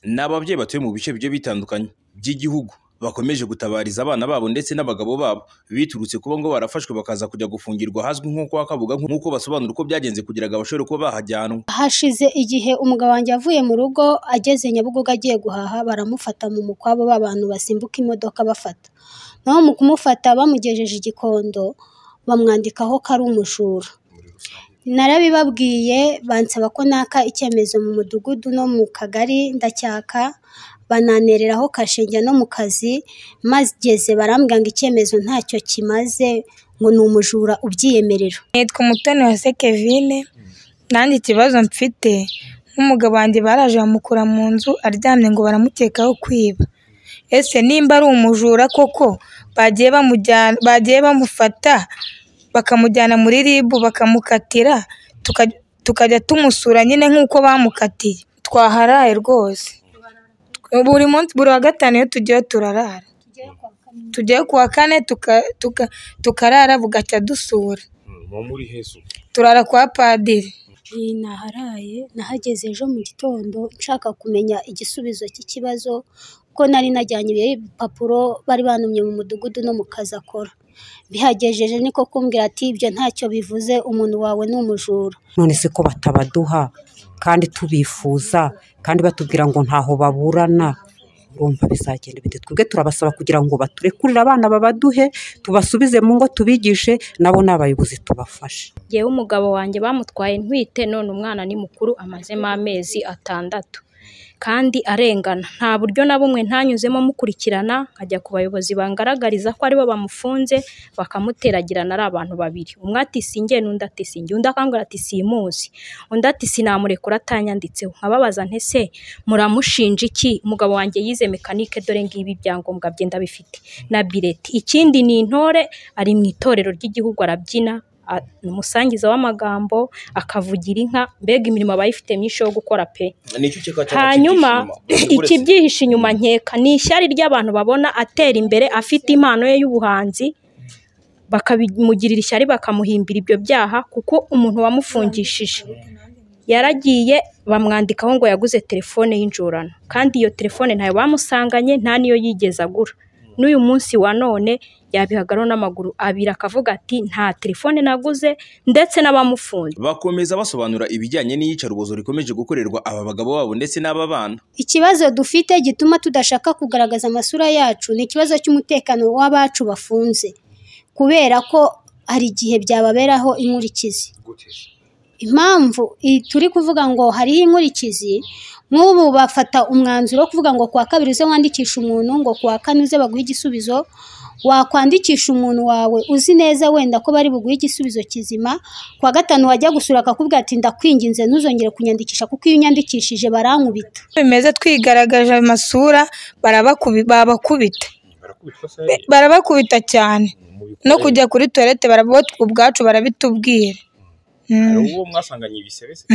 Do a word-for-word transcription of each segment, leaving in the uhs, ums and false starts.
n'ababyeyi batuye mu bice bigiye bitandukanye by'igihugu bakomeje gutabariza abana babo ndetse n'abagabo babo biturutse kuba ngo barafashwe bakaza kujya gufungirwa hazwi nko kwa Kabuga nk'uko basobanura uko byagenze kugira ngo abashobore kuba bahajyanwa. Hashize igihe umugabo wanjye avuye mu rugo ageze Nyabugogo agiye guhaha, baramufata mu mukwabo b'abantu basimbuka imodoka bafata, naho mu kumufata bamugejeje Igikondo bamwandikaho ko ari umujura. Narabibabwiye bansaba ko naka icyemezo mu mudugudu no mu kagari ndacyaka, bananereraho kashenjya no mu kazi, mageze barambwira ngo icyemezo ntacyo kimaze ngo ni umujura ubyiyemerera. Nitwa Umutoniwase Kevine, nanjye ikibazo mfite nk'umugabo wanjye baraje bamukura mu nzu aryamye ngo baramukekaho kwiba. Ese nimba ari umujura koko bagiye bamujyana bagiye bamufata bakamujyana muri ribu bakamukatira tukajya tumusura nyine nk'uko bamukatiye, twaharaye rwose. Buri munsi buri wa gatanu iyo tugiye turarara, tugiye kuwa kane tukarara bugacya dusura. Turara kwa padiri. Naharaye, nahageze ejo mu gitondo nshaka kumenya igisubizo cy'ikibazo ko nari najyanye ibipapuro bari banumye mu mudugudu no mu kazi akora. Bihagejeje niko kumbwira ati ibyo ntacyo bivuze, umuntu wawe ni umujura. None se ko batabaduha kandi tubifuza kandi batubwira ngo ntaho baburana, urumva bizagenda bite? Twebwe turabasaba kugira ngo baturekurire abana babaduhe tubasubize mu ngo tubigishe, nabo n'abayobozi tubafashe. Yewe umugabo wanjye bamutwaye ntwite, none umwana ni mukuru amazemo amezi atandatu kandi arengana. Nta buryo na bumwe ntanyuzemo mukurikirana nkajya ku bayobozi bangaragariza ko aribo bamufunze bakamuteragirana ari abantu babiri, umwe ati sinjye n'undi ati sinjye, undi akambwira ati simuzi, undi ati sinamurekura atanyanditseho. Nkababaza nte se muramushinja iki? Umugabo wanjye yize mekanike, dore ngibi ibyangombwa bye ndabifite na bireti. Ikindi ni intore, ari mu itorero ry'igihugu arabyina, umusangiza w'amagambo, akavugira inka, mbega imirimo abayifite myinshi yo gukora pe. Hanyuma ikibyihishe inyuma nkeka ni ishyari ry'abantu babona atera imbere afite impano ye y'ubuhanzi, bakamugirira ishyari bakamuhimbira ibyo byaha, kuko umuntu wamufungishije yaragiye bamwandikaho ngo yaguze telefone y'injurano, kandi iyo telefone ntayo bamusanganye, nta niyo yigeze agura. N'uyu munsi wa none yabihagaraho n'amaguru abiri akavuga ati nta telefone naguze, ndetse n'abamufunze. Bakomeza basobanura ibijyanye n'iyicarubozo rikomeje gukorerwa aba bagabo babo ndetse n'aba bana. Ikibazo dufite gituma tudashaka kugaragaza amasura yacu ni ikibazo cy'umutekano w'abacu bafunze, kubera ko hari igihe byababeraho inkurikizi. Impamvu turi kuvuga ngo hariho inkurikizi, nk'ubu bafata umwanzuro wo kuvuga ngo kuwa kabiri uze wandikisha umuntu, ngo kuwa kane uze baguhe igisubizo. Wakwandikisha umuntu wawe uzi neza wenda ko bari buguhe igisubizo kizima, kuwa gatanu wajya gusura akakubwira ati ndakwinginze ntuzongere kunyandikisha kuko iyo unyandikishije barankubita. Bimeze twigaragaje amasura barabakubita, barabakubita cyane, no kujya kuri toilette barabot ubwacu barabitubwira. Uwo mwasanganye ibisebese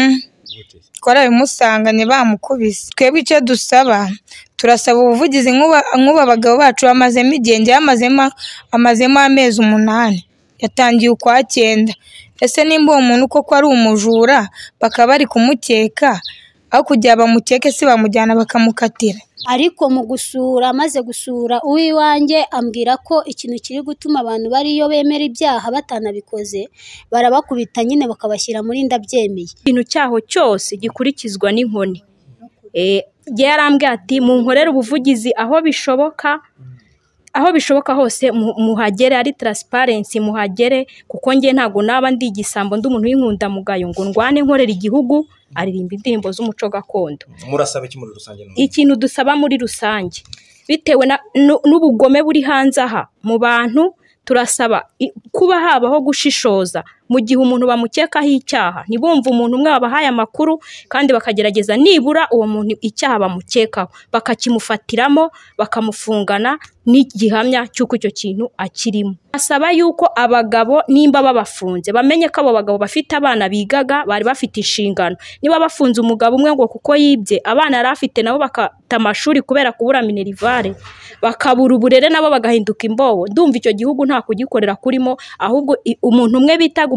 twara bimusanganye bamukubise. Twebwe icyo dusaba, turasaba ubuvugizi nk'uba abagabo bacu bamazemo igihe yamazemo amazemo amezi umunani, yatangiye ukwa cyenda. Ese nimba uwo muntu koko ari umujura bakaba bari kumukeka, aho kugira bamukeke si bamujyana bakamukatira. Ariko mu gusura, amaze gusura uwiwanjye ambwira ko ikintu kiri gutuma abantu bariyo bemera ibyaha batanabikoze, barabakubita nyine bakabashyira muri ndabyemeye. Ikintu cyaho cyose gikurikizwa n'inkoni. Eh, yarambwiye ati mu nkorera ubuvugizi aho bishoboka, aho bishoboka hose muhagere, ari transparency muhagere, kuko ngiye ntago naba ndi igisambo ndi umuntu w'inkunda mugayo ngo ndwane nkorera igihugu. Aririmba indirimbo z'umuco gakondo. Murasaba iki muri rusange? Ikintu dusaba muri rusange, bitewe n'ubugome buri hanze aha mu bantu, turasaba kuba habaho gushishoza mu gihe umuntu bamukekaho icyaha, ntibumve umuntu umwe wabahaye amakuru kandi bakagerageza nibura uwo muntu icyaha bamukekaho bakakimufatiramo bakamufungana n'igihamya cy'uko icyo kintu akirimo. Asaba yuko abagabo nimba babafunze bamenye ko abo bagabo bafite abana bigaga, bari bafite inshingano. Niba bafunze umugabo umwe ngo kuko yibye abana yari afite nabo bakata amashuri kubera kubura minerivare, bakabura uburere nabo bagahinduka imbobo, ndumva icyo gihugu nta kugikorera kurimo, ahubwo umuntu umwe bitaga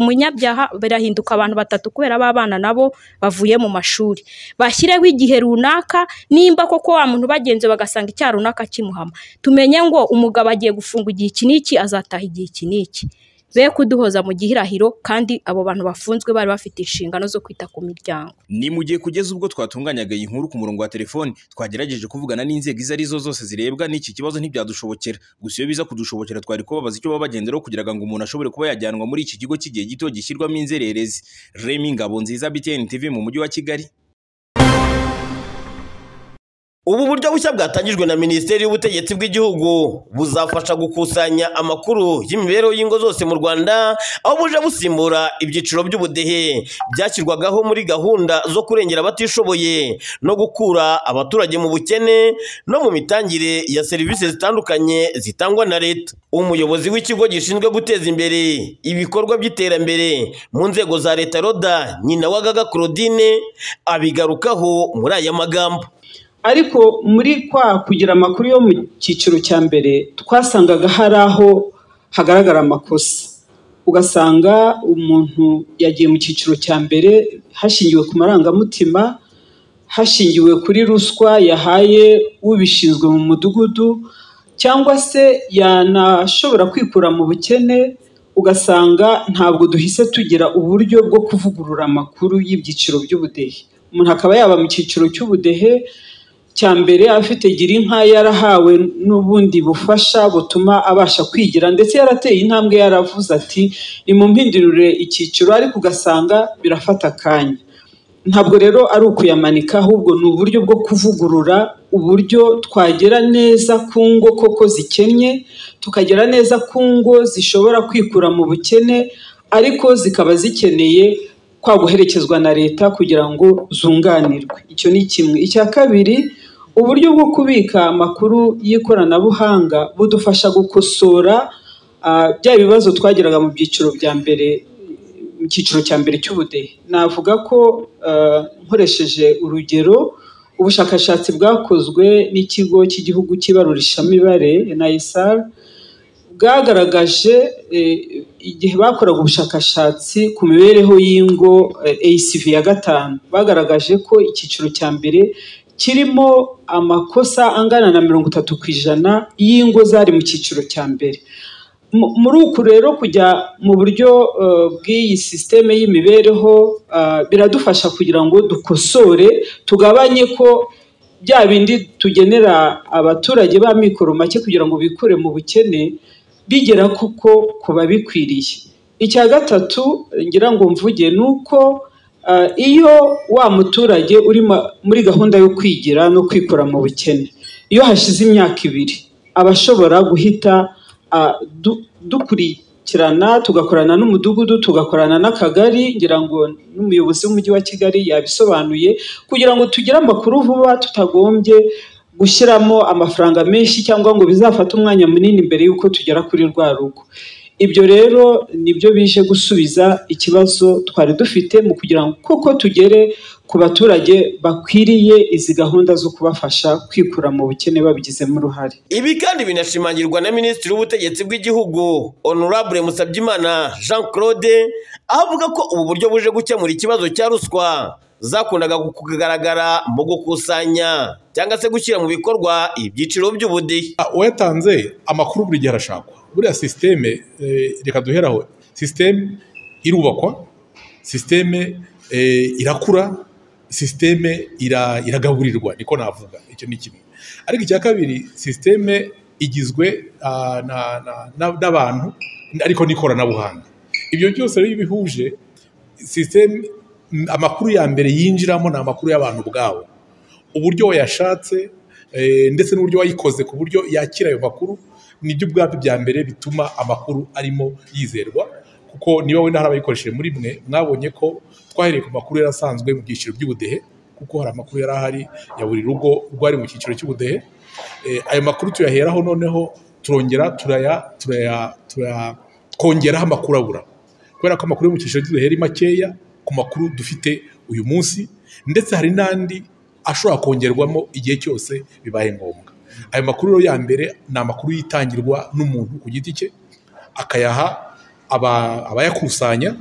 umunyabyaha birahinduka abantu batatu kubera babana nabo bavuye mu mashuri. Bashyireho igihe runaka, nimba koko wa muntu bagenze bagasanga icyaha runaka kimuhama, tumenye ngo umugabo agiye gufunga igihe iki n'iki, azataha igihe iki n'iki. Be kuduhoza mu gihirahiro, kandi abo bantu bafunzwe bari bafite inshingano zo kwita ku miryango. Ni mu gihe kugeza ubwo twatunganyaga iyi nkuru ku murongo wa telefoni, twagerageje kuvugana n'inzego izo arizo zose zirebwa n'iki kibazo ntibyadushobokera. Gusa iyo biza kudushobokera twari kubabaza icyo baba bagenderaho kugira ngo umuntu ashobore kuba yajyanwa muri iki kigo cy'igihe gito gishyirwamo inzererezi. Remy Ngabonziza, B T N T V mu mujyi wa Kigali. Ubu buryo bushya bwatangijwe na Minisiteri y'Ubutegetsi bw'Igihugu buzafasha gukusanya amakuru y'imibereho y'ingo zose mu Rwanda, aho buje busimbura ibyiciro by'ubudehe byashyirwagaho muri gahunda zo kurengera abatishoboye no gukura abaturage mu bukene no mu mitangire ya serivisi zitandukanye zitangwa na leta. Umuyobozi w'ikigo gishinzwe guteza imbere ibikorwa by'iterambere mu nzego za leta Roda Nyinawagaga Claudine abigarukaho muri aya magambo. Ariko muri kwa kugira amakuru yo mu cyiciro cya mbere twasangaga hari aho hagaragara amakosa, ugasanga umuntu yagiye mu cyiciro cya mbere hashingiwe ku marangamutima, hashingiwe kuri ruswa yahaye ubishinzwe mu mudugudu, cyangwa se yanashobora kwikura mu bukene, ugasanga ntabwo duhise tugira uburyo bwo kuvugurura amakuru y'ibyiciro by'ubudehe. Umuntu akaba yaba mu cyiciro cy'ubudehe cya mbere afite girinka, yarahawe n'ubundi bufasha butuma abasha kwigira, ndetse yarateye intambwe, yaravuze ati ni mu mpindurire icyiciro, ariko ugasanga birafata akanya. Ntabwo rero ari ukuyamanika, ahubwo ni uburyo bwo kuvugurura uburyo twagera neza ku ngo koko zikennye, tukagera neza ku ngo zishobora kwikura mu bukene, ariko zikaba zikeneye kwa guherekezwa na leta kugira ngo zunganirwe. Icyo ni kimwe. Icya kabiri, uburyo bwo kubika amakuru y'ikoranabuhanga budufasha gukosora bya bibazo twagiraga mu byiciro bya mbere, mu cyiciro cya mbere cy'ubudehe. Navuga ko nkoresheje urugero, ubushakashatsi bwakozwe n'ikigo cy'igihugu cy'ibarurishamibare N I S R bwagaragaje igihe bakoraga ubushakashatsi ku mibereho y'ingo A C V ya gatanu, bagaragaje ko icyiciro cya mbere kirimo amakosa angana na mirongo itatu ku ijana y'ingo zari mu cyiciro cya mbere. Muri uku rero kujya mu buryo bw'iyi sisiteme y'imibereho biradufasha kugira ngo dukosore, tugabanye ko bya bindi tugenera abaturage ba mikoro make kugira ngo bikure mu bukene bigera kuko kuba bikwiriye. Icya gatatu ngira ngo mvuge ni uko iyo wa muturage uri muri gahunda yo kwigira no kwikura mu bukene, iyo hashize imyaka ibiri aba ashobora guhita dukurikirana, tugakorana n'umudugudu, tugakorana n'akagari, ngira ngo n'umuyobozi w'umujyi wa Kigali yabisobanuye, kugira ngo tugire amakuru vuba tutagombye gushyiramo amafaranga menshi cyangwa ngo bizafate umwanya munini mbere y'uko tugera kuri rwa rugo. Ibyo rero nibyo bije gusubiza ikibazo twari dufite mu kugira ngo koko tugere ku baturage bakwiriye izi gahunda zo kubafasha kwikura mu bukene babigizemo uruhare. Ibi kandi binashimangirwa na Minisitiri w'Ubutegetsi bw'Igihugu Honorable Musabyimana Jean Claude, avuga ko ubu buryo buje gukemura ikibazo cya ruswa zakundaga kugaragara mu gukusanya cyangwa se gushyira mu bikorwa ibyiciro by'ubudehe. Uwatanze amakuru buri gihe arashakwa. Buriya systeme reka duheraho, systeme irubakwa, systeme irakura, systeme iragaburirwa, niko navuga. Icyo ni kimwe. Ariko icya kabiri, systeme igizwe n'abantu ariko n'ikoranabuhanga. Ibyo byose rero bihuje systeme, amakuru ya mbere yinjiramo ni amakuru y'abantu ubwabo, uburyo wayashatse ndetse n'uburyo wayikoze ku buryo yakira ayo makuru, nibyo ubwabyo bya mbere bituma amakuru arimo yizerwa. Kuko niba wenda hari abayikoresheje muri mwe mwabonye ko twahereye ku makuru yarasanzwe mu byiciro by'ubudehe, kuko hari amakuru yari ahari ya buri rugo rwari mu cyiciro cy'ubudehe. Ayo makuru tuyaheraho, noneho turongera turaya turaya turaya kongeraho amakuru abura, kubera ko amakuru yo mu cyiciro cy'ubudehe ari makeya ku makuru dufite uyu munsi, ndetse hari n'andi ashobora kongerwamo igihe cyose bibaye ngombwa. Ayo makuru ya mbere ni amakuru yitangirwa n'umuntu ku giti cye, akayaha abayakusanya,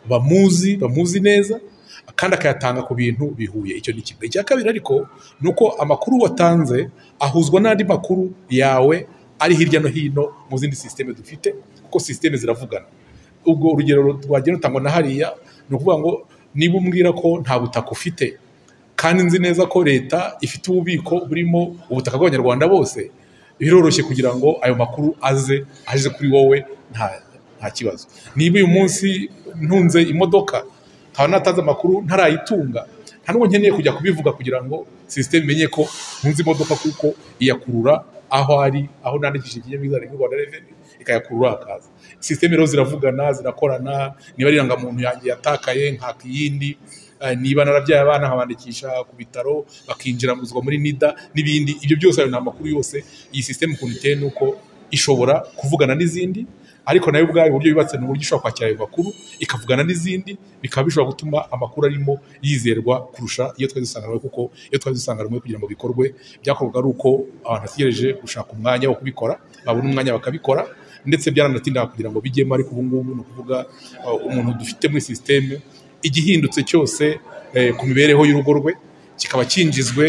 bamuzi bamuzi neza kandi akayatanga ku bintu bihuye. Icyo ni kimwe. Icya kabiri ariko ni uko amakuru watanze ahuzwa n'andi makuru yawe ari hirya no hino mu zindi sisiteme dufite, kuko sisiteme ziravugana. Ubwo urugero rwagiye rutangwa na hariya ni ukuvuga ngo niba umbwira ko nta butaka ufite kandi nzi neza ko leta ifite ububiko burimo ubutaka bw'abanyarwanda bose, biroroshye kugira ngo ayo makuru aze aje kuri wowe nta nta kibazo. Niba uyu munsi ntunze imodoka nkaba natanze amakuru ntarayitunga, nta nubwo nkeneye kujya kubivuga kugira ngo sisiteme imenye ko ntunze imodoka, kuko iyakurura aho ari, aho nandikishije ikinyabiziga mu Rwanda Revenue ikayakurura akaza. Sisiteme rero ziravugana, zirakorana. Niba ari irangamuntu yanjye yatakaye nkaka iyindi, niba narabyaye abana nkabandikisha ku bitaro bakinjira muri NIDA n'ibindi, ibyo byose ayo ni amakuru yose. Iyi sisiteme ukuntu iteye ni uko ishobora kuvugana n'izindi, ariko nayo ubwayo uburyo yubatse ni uburyo ishobora kwakira ayo makuru ikavugana n'izindi, bikaba bishobora gutuma amakuru arimo yizerwa kurusha iyo twari dusanganwe, kuko iyo twari dusanganwe kugira ngo bikorwe byakorwaga ari uko abantu bategereje gushaka umwanya wo kubikora, babona umwanya bakabikora, ndetse byaranatindaga kugira ngo bijyemo. Ariko ubu ngubu ni ukuvuga umuntu dufite muri sisiteme, igihindutse cyose ku mibereho y'urugo rwe kikaba kinjizwe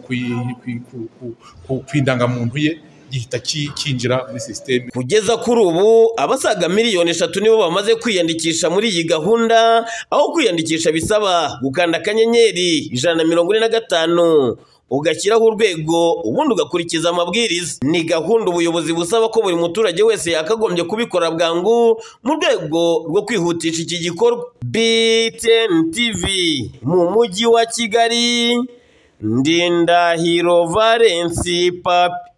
ku indangamuntu ye, gihita kinjira muri sisiteme. Kugeza kuri ubu abasaga miliyoni eshatu nibo bamaze kwiyandikisha muri iyi gahunda, aho kwiyandikisha bisaba gukanda akanyenyeri ijana na mirongo ine na gatanu ugashyiraho urwego, ubundi ugakurikiza amabwiriza. Ni gahunda ubuyobozi busaba ko buri muturage wese yakagombye kubikora bwangu mu rwego rwo kwihutisha iki gikorwa. B T N T V mu mujyi wa Kigali, Ndindahiro Valence Papi.